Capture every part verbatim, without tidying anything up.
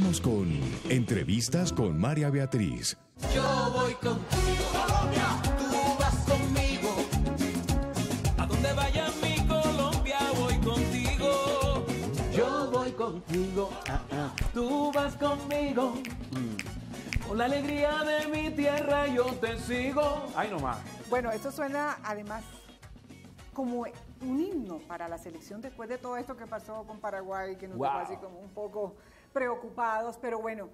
Continuamos con Entrevistas con María Beatriz. Yo voy contigo, Colombia, tú vas conmigo. A donde vaya mi Colombia, voy contigo. Yo voy contigo, ah, ah, tú vas conmigo. Mm. Con la alegría de mi tierra yo te sigo. Ay, no más. Bueno, esto suena además como un himno para la selección después de todo esto que pasó con Paraguay, que nos Wow. dejó así como un poco preocupados, pero bueno,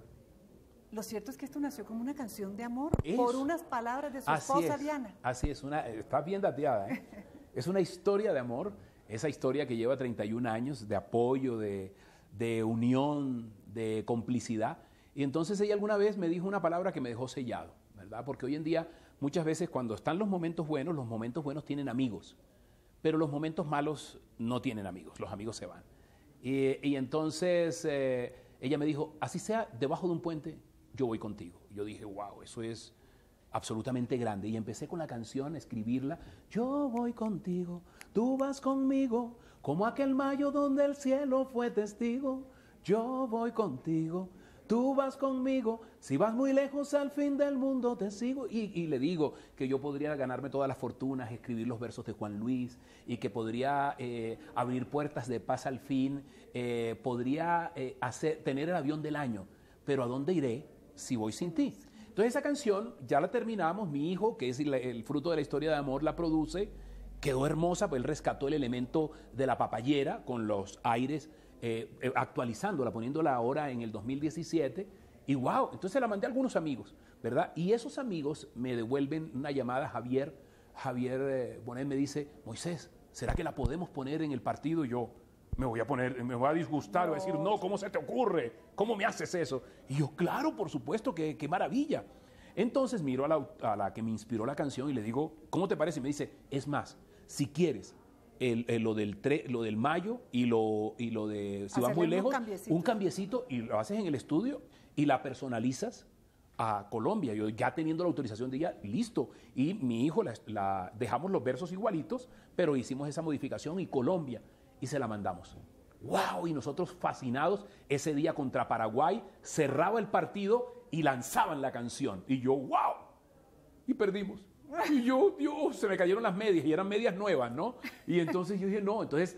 lo cierto es que esto nació como una canción de amor Es. por unas palabras de su Así esposa es, Diana. así es, una, está bien dateada, ¿eh? Es una historia de amor, esa historia que lleva treinta y un años de apoyo, de, de unión, de complicidad. Y entonces ella alguna vez me dijo una palabra que me dejó sellado, ¿verdad? Porque hoy en día muchas veces cuando están los momentos buenos, los momentos buenos tienen amigos, pero los momentos malos no tienen amigos, los amigos se van. Y, y entonces eh, ella me dijo, así sea debajo de un puente, yo voy contigo. Y yo dije, wow, eso es absolutamente grande. Y empecé con la canción a escribirla, yo voy contigo, tú vas conmigo, como aquel mayo donde el cielo fue testigo, yo voy contigo. Tú vas conmigo, si vas muy lejos al fin del mundo te sigo. Y, y le digo que yo podría ganarme todas las fortunas, escribir los versos de Juan Luis y que podría eh, abrir puertas de paz al fin, eh, podría eh, hacer, tener el avión del año, pero ¿a dónde iré si voy sin ti? Entonces esa canción ya la terminamos, mi hijo, que es el, el fruto de la historia de amor, la produce, quedó hermosa, pues él rescató el elemento de la papayera con los aires, Eh, eh, actualizándola, poniéndola ahora en el dos mil diecisiete, y wow, entonces la mandé a algunos amigos, ¿verdad? Y esos amigos me devuelven una llamada, Javier, Javier eh, Bonet me dice, Moisés, ¿será que la podemos poner en el partido? Y yo, me voy a poner, me voy a disgustar, voy a decir, no, ¿cómo se te ocurre? ¿Cómo me haces eso? Y yo, claro, por supuesto, qué, qué maravilla. Entonces miro a la, a la que me inspiró la canción y le digo, ¿cómo te parece? Y me dice, es más, si quieres, El, el, lo, del tre, lo del mayo y lo, y lo de si vas muy lejos, un cambiecito. un cambiecito y lo haces en el estudio y la personalizas a Colombia. Yo ya teniendo la autorización de ella, listo. Y mi hijo, la, la, dejamos los versos igualitos, pero hicimos esa modificación y Colombia y se la mandamos. ¡Wow! Y nosotros fascinados, ese día contra Paraguay, cerraba el partido y lanzaban la canción. Y yo, ¡wow! Y perdimos. Y yo, Dios, se me cayeron las medias y eran medias nuevas, ¿no? Y entonces yo dije, no, entonces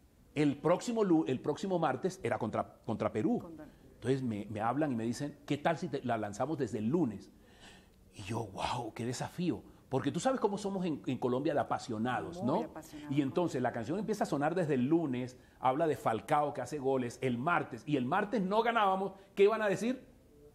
el próximo, el próximo martes era contra, contra Perú. Entonces me, me hablan y me dicen, ¿qué tal si te, la lanzamos desde el lunes? Y yo, wow, qué desafío. Porque tú sabes cómo somos en, en Colombia de apasionados, ¿no? Apasionados. Y entonces la canción empieza a sonar desde el lunes, habla de Falcao que hace goles el martes, y el martes no ganábamos, ¿qué iban a decir?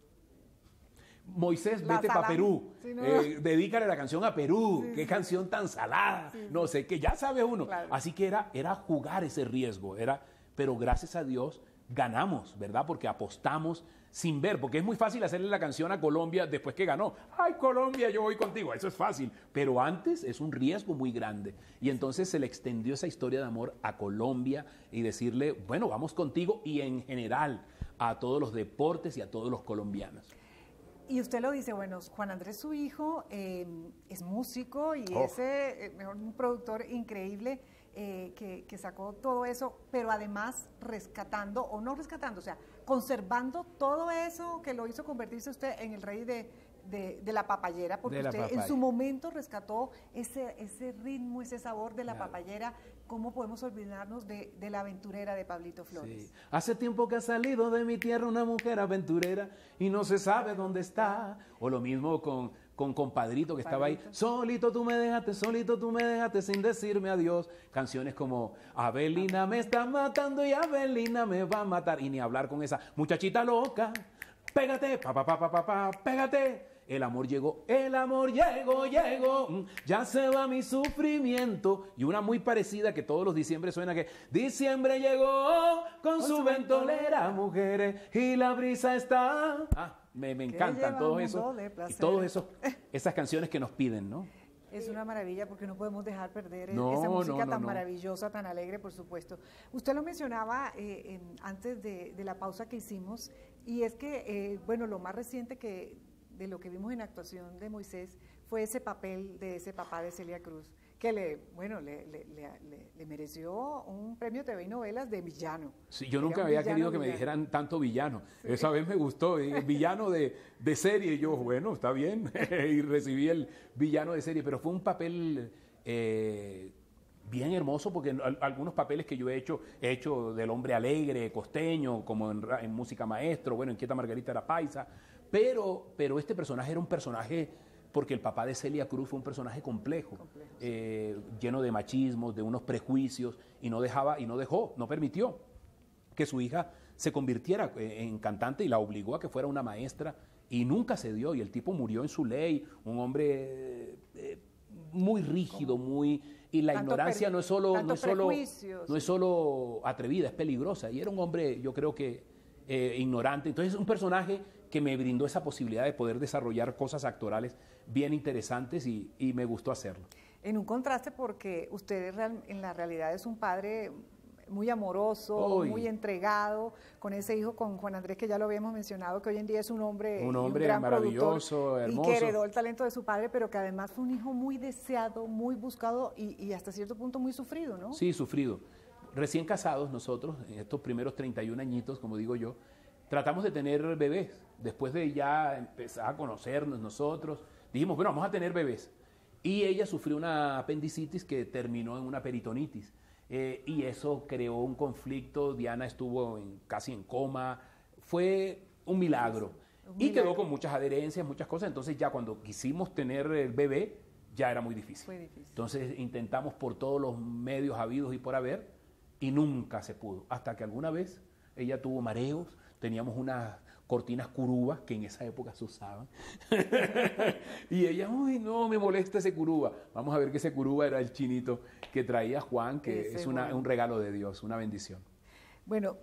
Moisés, la vete para Perú, sí, no. eh, dedícale la canción a Perú, sí, qué sí. canción tan salada, sí, no sé, que ya sabe uno. Claro. Así que era, era jugar ese riesgo, era, pero gracias a Dios ganamos, ¿verdad? Porque apostamos sin ver, porque es muy fácil hacerle la canción a Colombia después que ganó. ¡Ay, Colombia, yo voy contigo! Eso es fácil, pero antes es un riesgo muy grande. Y entonces se le extendió esa historia de amor a Colombia y decirle, bueno, vamos contigo y en general a todos los deportes y a todos los colombianos. Y usted lo dice, bueno, Juan Andrés, su hijo, eh, es músico y oh. es eh, mejor, un productor increíble eh, que, que sacó todo eso, pero además rescatando, o no rescatando, o sea, conservando todo eso que lo hizo convertirse usted en el rey de, de, de la papayera, porque la usted papaya. en su momento rescató ese, ese ritmo, ese sabor de la claro. papayera. ¿Cómo podemos olvidarnos de, de la aventurera de Pablito Flores? Sí. Hace tiempo que ha salido de mi tierra una mujer aventurera y no se sabe dónde está. O lo mismo con, con Compadrito que estaba ahí. Solito tú me dejaste, solito tú me dejaste sin decirme adiós. Canciones como Abelina me está matando y Abelina me va a matar. Y ni hablar con esa muchachita loca. Pégate, pa, pa, pa, pa, pa, pa, pégate. El amor llegó, el amor llegó, llegó, ya se va mi sufrimiento. Y una muy parecida que todos los diciembre suena que diciembre llegó con, con su ventolera, mujeres, y la brisa está. Ah, me, me encantan todos esos, y todos esos, esas canciones que nos piden, ¿no? Es una maravilla porque no podemos dejar perder no, esa música no, no, tan no. maravillosa, tan alegre, por supuesto. Usted lo mencionaba eh, en, antes de, de la pausa que hicimos, y es que, eh, bueno, lo más reciente que de lo que vimos en actuación de Moisés fue ese papel de ese papá de Celia Cruz, que que le, bueno, le, le, le, le, le mereció un premio T V y novelas de villano. Sí, yo Era nunca un había villano, querido que me villano. dijeran tanto villano. Sí. Esa vez me gustó, eh, villano de, de serie. Y yo, bueno, está bien. Y recibí el villano de serie, pero fue un papel eh, bien hermoso, porque en, algunos papeles que yo he hecho, he hecho del hombre alegre, costeño, como en, en Música Maestro, bueno, en Quieta Margarita era paisa, pero, pero este personaje era un personaje, porque el papá de Celia Cruz fue un personaje complejo, complejo sí. eh, lleno de machismos, de unos prejuicios, y no dejaba, y no dejó, no permitió que su hija se convirtiera en cantante y la obligó a que fuera una maestra, y nunca se dio, y el tipo murió en su ley, un hombre eh, muy rígido, muy... Y la tanto ignorancia per, no es solo no es solo, no es solo atrevida, es peligrosa. Y era un hombre, yo creo que eh, ignorante. Entonces es un personaje que me brindó esa posibilidad de poder desarrollar cosas actorales bien interesantes y, y me gustó hacerlo. En un contraste, porque usted en la realidad es un padre muy amoroso, Uy. muy entregado, con ese hijo, con Juan Andrés, que ya lo habíamos mencionado, que hoy en día es un hombre, un hombre un gran maravilloso, hermoso. Y que heredó el talento de su padre, pero que además fue un hijo muy deseado, muy buscado y, y hasta cierto punto muy sufrido, ¿no? Sí, sufrido. Recién casados nosotros, en estos primeros treinta y un añitos, como digo yo, tratamos de tener bebés. Después de ya empezar a conocernos nosotros, dijimos, bueno, vamos a tener bebés. Y ella sufrió una apendicitis que terminó en una peritonitis. Eh, y eso creó un conflicto. Diana estuvo en, casi en coma. Fue un milagro. Un y milagro. Quedó con muchas adherencias, muchas cosas. Entonces ya cuando quisimos tener el bebé, ya era muy difícil. Fue difícil. Entonces intentamos por todos los medios habidos y por haber, y nunca se pudo. Hasta que alguna vez ella tuvo mareos, teníamos unas cortinas curubas que en esa época se usaban. Y ella, uy, no, me molesta ese curuba. Vamos a ver que ese curuba era el chinito que traía Juan, que ese es una, bueno. un regalo de Dios, una bendición. Bueno,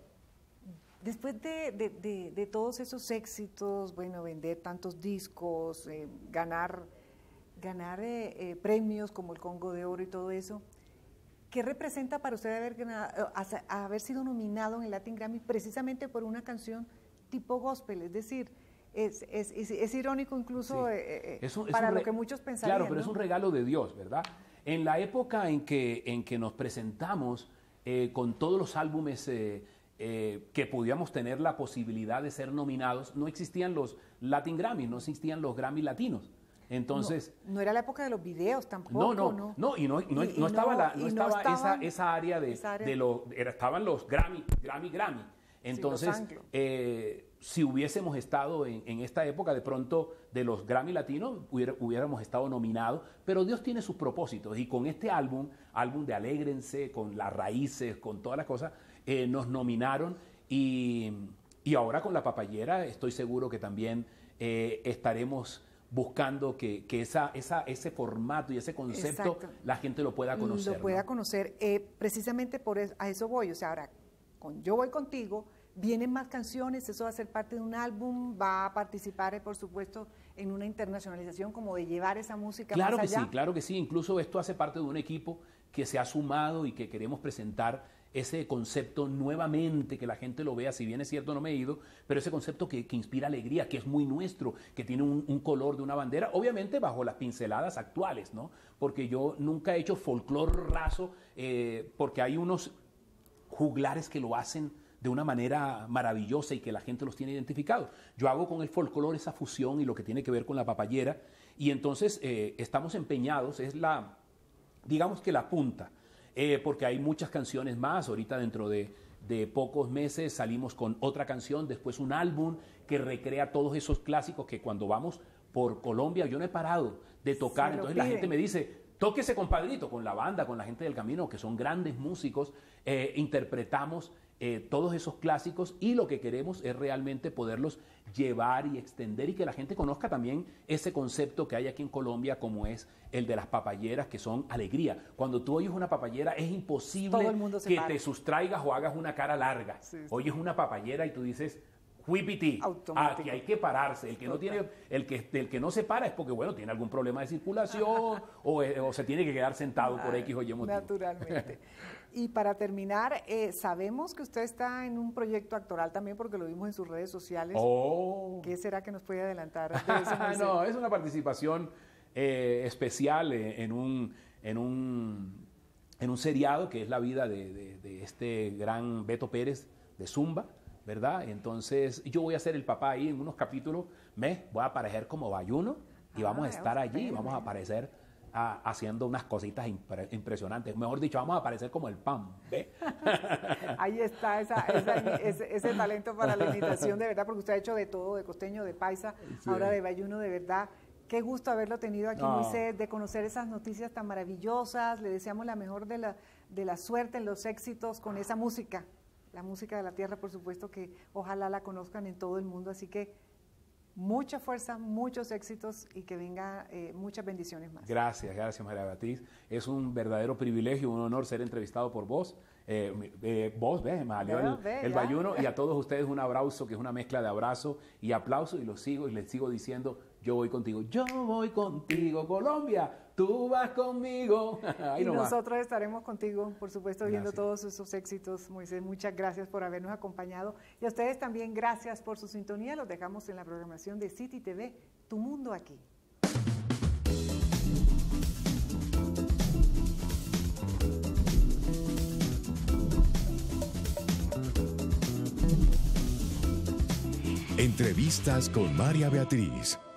después de, de, de, de todos esos éxitos, bueno, vender tantos discos, eh, ganar, ganar eh, eh, premios como el Congo de Oro y todo eso, ¿qué representa para usted haber, ganado, haber sido nominado en el Latin Grammy precisamente por una canción tipo gospel? Es decir, es, es, es, es irónico incluso sí. eh, es un, para es lo re... que muchos pensarían. Claro, pero ¿no? Es un regalo de Dios, ¿verdad? En la época en que, en que nos presentamos eh, con todos los álbumes eh, eh, que podíamos tener la posibilidad de ser nominados, no existían los Latin Grammy, no existían los Grammy latinos. Entonces, no, no era la época de los videos tampoco. No, no, no, no y no, no, y, no estaba, la, no estaba no esa, esa área de, esa área. de lo, era, estaban los Grammy, Grammy, Grammy. Entonces, sí, eh, si hubiésemos estado en, en esta época, de pronto de los Grammy latinos, hubiera, hubiéramos estado nominados, pero Dios tiene sus propósitos y con este álbum, álbum de Alégrense, con las raíces, con todas las cosas, eh, nos nominaron y, y ahora con La Papayera estoy seguro que también eh, estaremos buscando que, que esa, esa, ese formato y ese concepto Exacto. la gente lo pueda conocer. Lo pueda ¿no? conocer, eh, precisamente por eso, a eso voy, o sea, ahora con Yo Voy Contigo, vienen más canciones, eso va a ser parte de un álbum, va a participar, por supuesto, en una internacionalización, como de llevar esa música claro más allá. Claro que sí, claro que sí, incluso esto hace parte de un equipo que se ha sumado y que queremos presentar ese concepto nuevamente, que la gente lo vea, si bien es cierto no me he ido, pero ese concepto que, que inspira alegría, que es muy nuestro, que tiene un, un color de una bandera, obviamente bajo las pinceladas actuales, ¿no? Porque yo nunca he hecho folclor raso, eh, porque hay unos juglares que lo hacen de una manera maravillosa y que la gente los tiene identificados. Yo hago con el folclore esa fusión y lo que tiene que ver con la papayera, y entonces eh, estamos empeñados, es la, digamos que la punta, eh, porque hay muchas canciones más. Ahorita dentro de, de pocos meses salimos con otra canción, después un álbum que recrea todos esos clásicos que cuando vamos por Colombia, yo no he parado de tocar, entonces la gente me dice, tóquese compadrito, con la banda, con la gente del camino, que son grandes músicos, eh, interpretamos eh, todos esos clásicos y lo que queremos es realmente poderlos llevar y extender y que la gente conozca también ese concepto que hay aquí en Colombia, como es el de las papayeras, que son alegría. Cuando tú oyes una papayera es imposible que para. te sustraigas o hagas una cara larga. Sí, sí. Oyes una papayera y tú dices, Whippity, aquí hay que pararse. El que no tiene, el que, el que no se para es porque, bueno, tiene algún problema de circulación o, o se tiene que quedar sentado por X o Y motivo. Naturalmente. Y para terminar, eh, sabemos que usted está en un proyecto actoral también, porque lo vimos en sus redes sociales. Oh. ¿Qué será que nos puede adelantar de eso? No, es una participación eh, especial en un, en un, en un seriado que es la vida de, de, de este gran Beto Pérez de Zumba, ¿verdad? Entonces yo voy a ser el papá ahí en unos capítulos, me voy a aparecer como Bayuno y ah, vamos a estar allí, vamos a aparecer a, haciendo unas cositas impre, impresionantes. Mejor dicho, vamos a aparecer como el P A M, ¿ve? Ahí está esa, esa, ese, ese talento para la imitación, de verdad, porque usted ha hecho de todo, de costeño, de paisa, sí. ahora de Bayuno, de verdad. Qué gusto haberlo tenido aquí, no. Moisés, de conocer esas noticias tan maravillosas. Le deseamos la mejor de la, de la suerte, los éxitos con esa música. La música de la tierra, por supuesto, que ojalá la conozcan en todo el mundo. Así que mucha fuerza, muchos éxitos y que venga eh, muchas bendiciones más. Gracias, gracias María Beatriz. Es un verdadero privilegio, un honor ser entrevistado por vos. Eh, eh, vos, ves, me salió el, ve, el Bayuno. Y a todos ustedes un abrazo, que es una mezcla de abrazo y aplauso. Y los sigo y les sigo diciendo, yo voy contigo. Yo voy contigo, Colombia. Tú vas conmigo. Ahí y nosotros estaremos contigo, por supuesto, viendo gracias. Todos esos éxitos. Moisés, muchas gracias por habernos acompañado. Y a ustedes también, gracias por su sintonía. Los dejamos en la programación de City T V, Tu Mundo Aquí. Entrevistas con María Beatriz.